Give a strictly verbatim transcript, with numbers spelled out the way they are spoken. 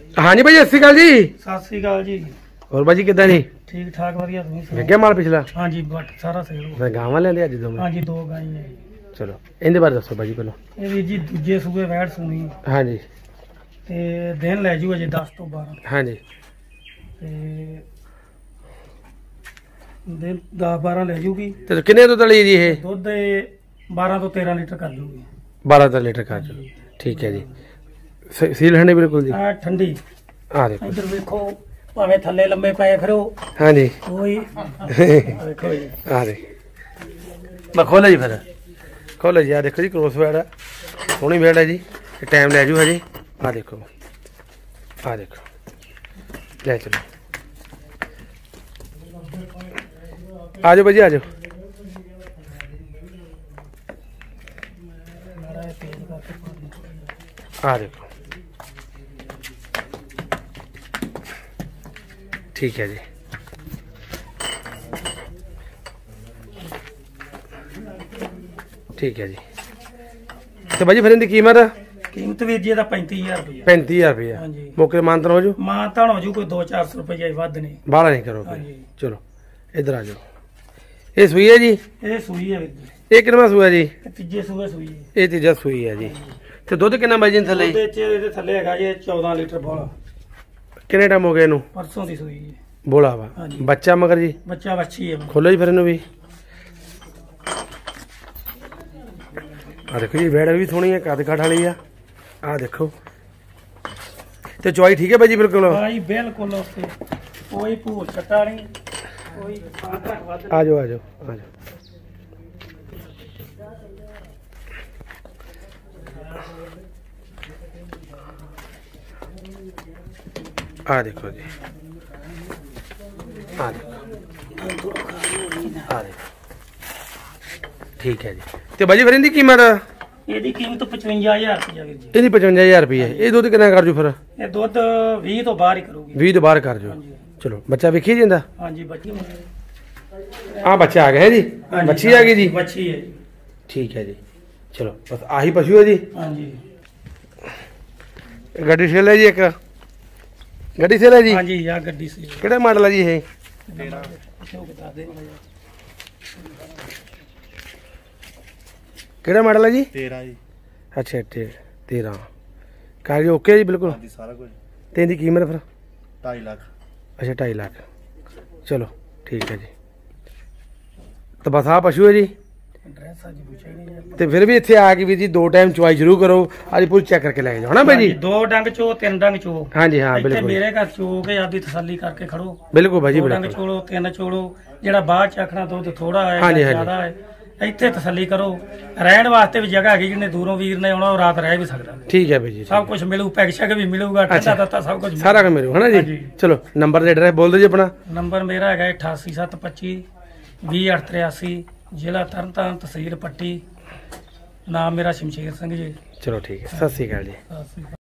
हाँ जी भाई सत श्री अकाल जी। सत श्री अकाल जी। और भाजी किदा जी? ठीक ठाक वधिया तुसीं सुणाओ। लग्या माल पिछला? हाँ जी बट सारा सही हो। गावां लेंदे अज दो? हाँ जी दो गाई है। चलो इहदे बारे दसो भाजी पहलो। ये वीर जी दूजे सूबे वैड़ सुनी। हाँ जी ते दिन लै जू अजे दस तो बारह। हाँ जी ते दिन दस बारह लै जूगी। तो किन्ने दुध वाली जी ये? दुध बारह तो तेरह लीटर कर जूगी। बारह लीटर कर जो। ठीक है जी। स- सील है बिल्कुल जी। आ ठंडी। आ देखो इधर देखो भावे थल्ले लंबे पे फिरो। हाँ जी कोई देखो जी। आ दे मैं खोला जी फिर खोला जी। आ देखो जी क्रॉस बैड है सोहनी बैड है जी। टाइम लै जू हजे। आ देखो आ देखो ले चलो आ जाओ भाजी आ जाओ। आ देखो ठीक है जी। ठीक है जी। तो भाजी फिर इनकी कीमत? कीमत वीर जी पैंती हजार रुपया। पैंती हजार रुपया। हाँ जी। मौके मानतन हो जू? मानतान हो जू कोई दो चार सौ रुपया वध नहीं। बारह नहीं करो हाँ जी। चलो इधर आ जाओ। ये सुई है जी? ये सूई है वीर जी। ये कितना सूआ जी? ये तीजे सूबे सूई है। ये तीजा सूई है जी। तो दुध कितना भाजी थले? ਉਹਦੇ ਚ ਇਹਦੇ ਥੱਲੇ ਹੈਗਾ ਜੀ चौदह लीटर ਬੋਲਾ। किन्ने टाइम हो गए इनू? परसों ਦੀ ਸੂਈ ਹੈ। बोला वा हाँ जी। बच्चा मगर जी? ਬੱਚਾ ਵੱਛੀ ਹੈ। खोलो जी फिर इनू भी। आ देखो जी वेड़ भी सोहनी है कद काठ वाली आ। आ देखो तो चौई ठीक है भाई जी बिल्कुल? भाई बिल्कुल ओके कोई भूल छट्टा नहीं कोई घट वध। आ जाओ आ जाओ आ जाओ। आ देखो जी आ देखो आ देखो ठीक है जी। तो भाजी फिर इनकी कीमत? ਇਹਦੀ ਕੀਮਤ पचवंजा हजार रुपया वीर जी। ਇਹਦੀ पचवंजा हजार रुपये है। ये दुध कितना कर जू फिर? ਇਹ ਦੁੱਧ बीस ਤੋਂ ਬਾਹਰ ਹੀ ਕਰੂਗੀ। बीस तो बाहर कर जो। ਹਾਂਜੀ। चलो बच्चा वेखी जिंदा? हाँ जी बच्ची हाँ बच्चा आ गया है जी। हाँ जी, बच्ची आ गई जी। बच्ची है जी। ठीक है जी। चलो बस आही पशु है जी। हाँ जी। गड्डी सेल है जी एक गड्डी सेल है जी। हाँ जी या गड्डी से किहड़ा मॉडल है जी ये? किहड़ा मॉडल है जी? तेरह जी। अच्छा ते तेरह कागज ओके जी बिल्कुल? हाँ जी सारा कुछ। तो इनकी कीमत फिर? ढाई लाख। अच्छा ढाई लाख। चलो ठीक है जी। तो बस आ पशु है जी। एड्रेस आज पूछा ही नहीं है। तो फिर भी इतने आके भी जी दो टाइम चुवाई जरूर करो। आज पूरी चेक करके लेके जाओ ना भाई जी। दो डंग चो तीन डंग चो। हाँ जी हाँ ਇੱਥੇ बिल्कुल ਮੇਰੇ ਘਰ ਚੋ ਕੇ ਆਪਦੀ ਤਸੱਲੀ ਕਰਕੇ ਖੜੋ। बिल्कुल भाई जी ਦੋ ਡੰਗ बिल्कुल। ਚੋਲੋ ਤਿੰਨ ਚੋਲੋ ਜਿਹੜਾ ਬਾਅਦ ਚ ਆਖਣਾ ਦੁੱਧ ਥੋੜਾ ਹੈ ਹਾਂਜੀ, ਹਾਂਜੀ। ਜ਼ਿਆਦਾ ਹੈ ਇੱਥੇ ਤਸੱਲੀ ਕਰੋ। ਰਹਿਣ ਵਾਸਤੇ ਵੀ ਜਗ੍ਹਾ ਹੈਗੀ ਜਿਹਨੇ ਦੂਰੋਂ ਵੀਰ ਨੇ ਆਉਣਾ ਉਹ ਰਾਤ ਰਹਿ ਵੀ ਸਕਦਾ। ठीक है भाई जी। ਸਭ ਕੁਝ ਮਿਲੂ ਪੈਕ ਸ਼ੈਕ ਵੀ ਮਿਲੂਗਾ ਠੰਡਾ ਤੱਤਾ ਸਭ ਕੁਝ सारा का मेरे है ना जी। ਹਾਂਜੀ। चलो नंबर दे एड्रेस बोल दो जी अपना। ਨੰਬਰ ਮੇਰਾ ਹੈਗਾ अठासी सत्त पच्ची ਵੀਹ ਅੱਠ तिरासी ਜ਼ਿਲ੍ਹਾ ਤਰਨਤਾਰਨ ਤਹਿਸੀਲ ਪੱਟੀ। ਨਾਮ ਮੇਰਾ ਸ਼ਮਸ਼ੇਰ ਸਿੰਘ ਜੀ। चलो ठीक है सत श्री अकाल जी। ਸਤਿ ਸ਼੍ਰੀ ਅਕਾਲ।